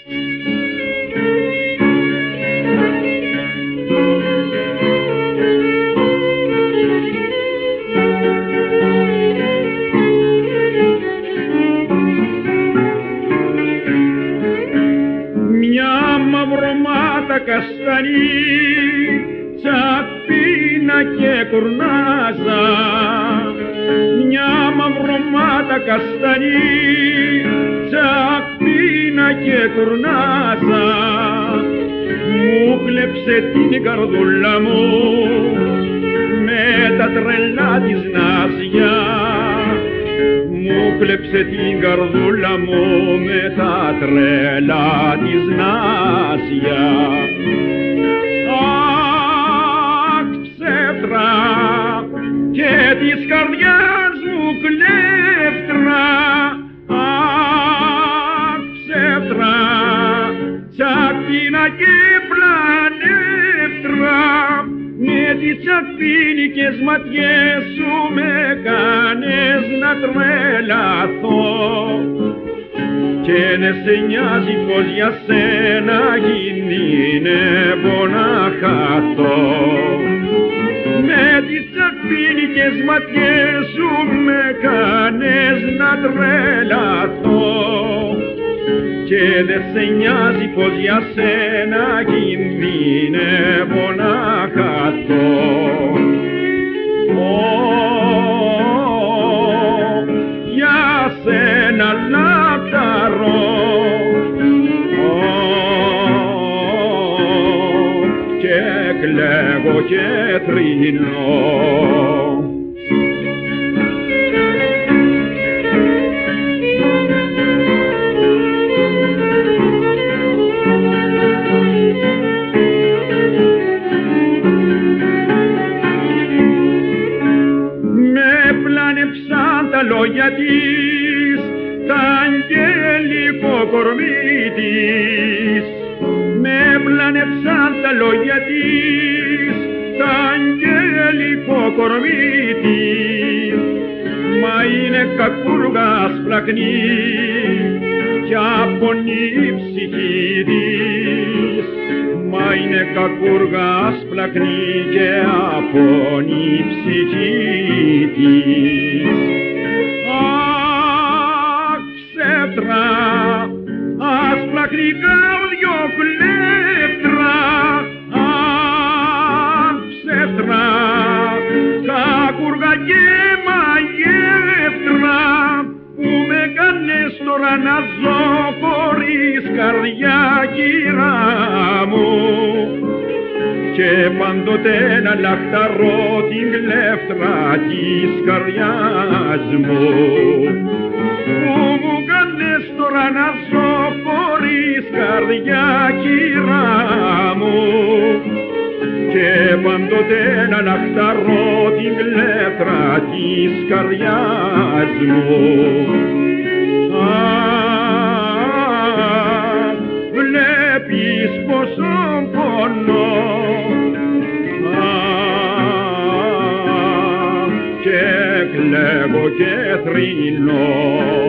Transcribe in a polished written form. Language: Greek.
Καστανή, τσαπίνα και κουρνάζα, μια μαυρομάτα καστανή, τσαπίνα και κουρνάζα, μου κλέψε την καρδούλα μου με τα τρελά της ναζιά, μου κλέψε την καρδούλα μου με τα τρελά της ναζιά. Αχ, ψεύτρα και της καρδιάς μου κλέφτρα, αχ, ψεύτρα, τσακπίνα και πλανεύτρα, με τις τσακπίνικες ματιές σου με κάνες να τρελαθώ και να σε νοιάζει πως για σένα κινδυνεύω να χαθώ. Με τις τσακπίνικες ματιές σου με κάνες να τρελαθώ και δεν σε νοιάζει πως για σένα κινδυνεύω να χαθώ. Για σένα λαχταρώ και κλαίγω και θρηνώ. Τα λόγια της, τα αγγέλικο κορμί της, με πλανεψαν τα λόγια της, τα αγγέλικο κορμί της, μα είναι κακούργα σπλαχνή κι απονεί η ψυχή της, μα είναι κακούργα σπλαχνή και απονεί η ψυχή της. Ασπλαχνή καρδιό κλέφτρα, αχ, ψεύτρα, κακούργα και μαγεύτρα, που με κάνες τώρα να ζω χωρίς καρδιά, κυρά μου, και πάντοτε να λαχταρώ την κλέφτρα της καρδιάς μου. Μου κάνες τώρα να ζω χωρίς καρδιά, κυρά μου, και πάντοτε να λαχταρώ την κλέφτρα της καρδιάς μου. Βλέπεις πόσο πονώ και κλαίγω και θρηνώ.